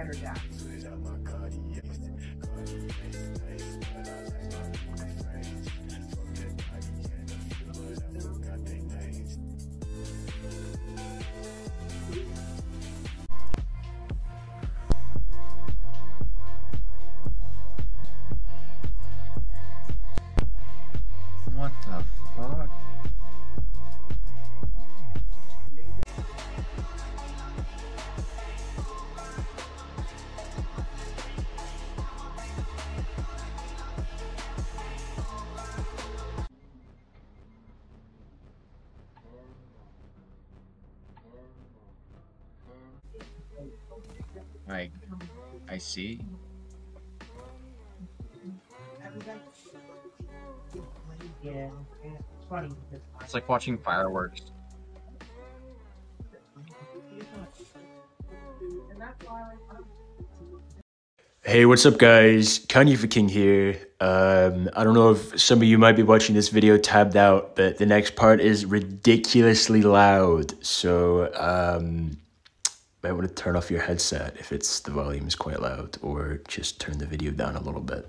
What the fuck? I see. Yeah, it's funny. It's like watching fireworks. Hey, what's up guys? Kanye for King here. I don't know if some of you might be watching this video tabbed out, but the next part is ridiculously loud. So, might want to turn off your headset if the volume is quite loud, or just turn the video down a little bit.